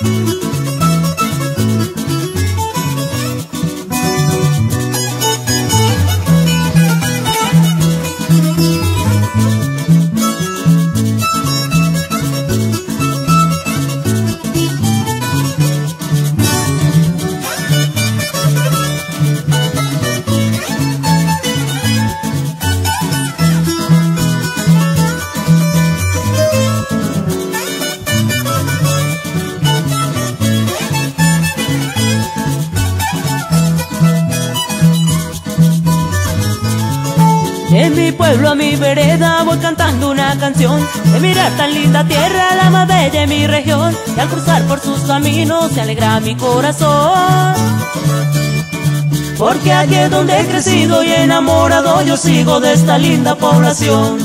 En mi pueblo, a mi vereda, voy cantando una canción de mirar tan linda tierra, la más bella de mi región. Y al cruzar por sus caminos se alegra mi corazón, porque aquí es donde he crecido y enamorado yo sigo de esta linda población.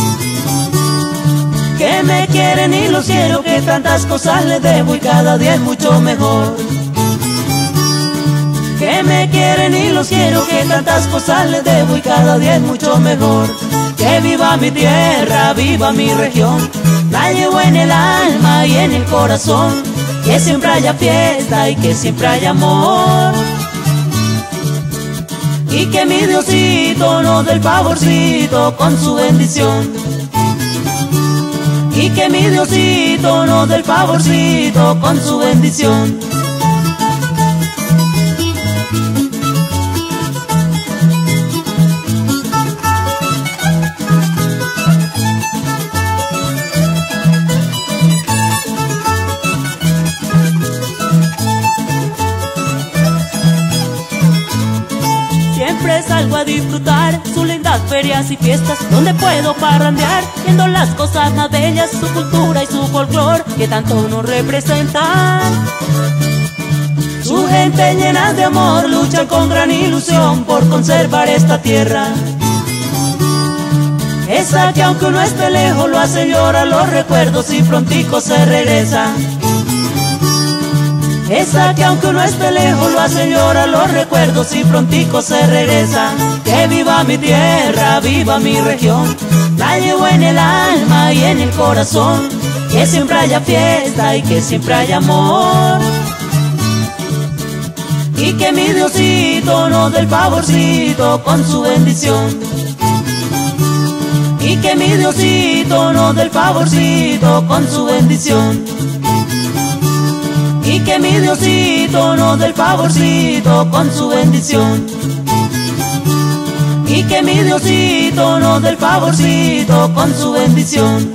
Que me quieren y los quiero, que tantas cosas les debo y cada día es mucho mejor. Que me quieren y los quiero, que tantas cosas les debo y cada día es mucho mejor. Que viva mi tierra, viva mi región, la llevo en el alma y en el corazón. Que siempre haya fiesta y que siempre haya amor, y que mi Diosito nos dé el favorcito con su bendición. Y que mi Diosito nos dé el favorcito con su bendición. Siempre salgo a disfrutar sus lindas ferias y fiestas, donde puedo parrandear, viendo las cosas más bellas, su cultura y su folclor, que tanto nos representan. Su gente llena de amor lucha con gran ilusión por conservar esta tierra. Esa que aunque uno esté lejos lo hace llorar los recuerdos y prontico se regresa. Esa que aunque uno esté lejos lo hace llorar los recuerdos y prontico se regresa. Que viva mi tierra, viva mi región, la llevo en el alma y en el corazón. Que siempre haya fiesta y que siempre haya amor, y que mi Diosito nos dé el favorcito con su bendición. Y que mi Diosito nos dé el favorcito con su bendición. Y que mi Diosito nos dé el favorcito con su bendición. Y que mi Diosito nos dé el favorcito con su bendición.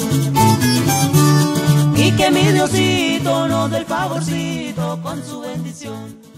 Y que mi Diosito nos dé el favorcito con su bendición.